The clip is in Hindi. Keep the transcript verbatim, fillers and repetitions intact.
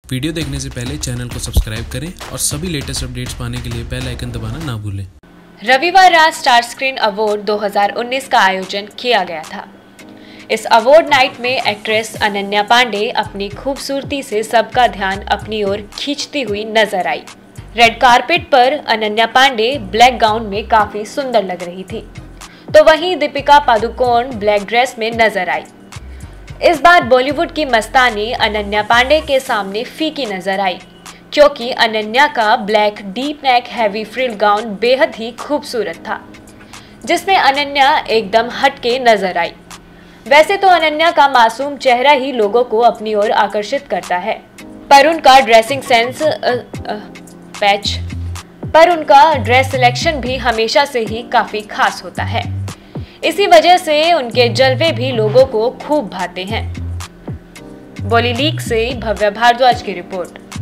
वीडियो देखने से पहले चैनल को सब्सक्राइब करें और सभी लेटेस्ट अपडेट्स पाने के लिए बेल आइकन दबाना ना भूलें। रविवार रात स्टार स्क्रीन अवार्ड दो हज़ार उन्नीस का आयोजन किया गया था। इस अवार्ड नाइट में एक्ट्रेस अनन्या पांडे अपनी खूबसूरती से सबका ध्यान अपनी ओर खींचती हुई नजर आई। रेड कारपेट पर अनन्या पांडे ब्लैक गाउन में काफी सुंदर लग रही थी, तो वहीं दीपिका पादुकोण ब्लैक ड्रेस में नजर आई। इस बार बॉलीवुड की मस्तानी अनन्या पांडे के सामने फीकी नजर आई, क्योंकि अनन्या का black deep neck heavy frill gown बेहद ही खूबसूरत था, जिसमें अनन्या एकदम हटके नजर आई। वैसे तो अनन्या का मासूम चेहरा ही लोगों को अपनी ओर आकर्षित करता है, पर उनका ड्रेसिंग सेंस अ, अ, पैच पर उनका ड्रेस सिलेक्शन भी हमेशा से ही काफी खास होता है। इसी वजह से उनके जलवे भी लोगों को खूब भाते हैं। बॉली लीक से भव्या भारद्वाज की रिपोर्ट।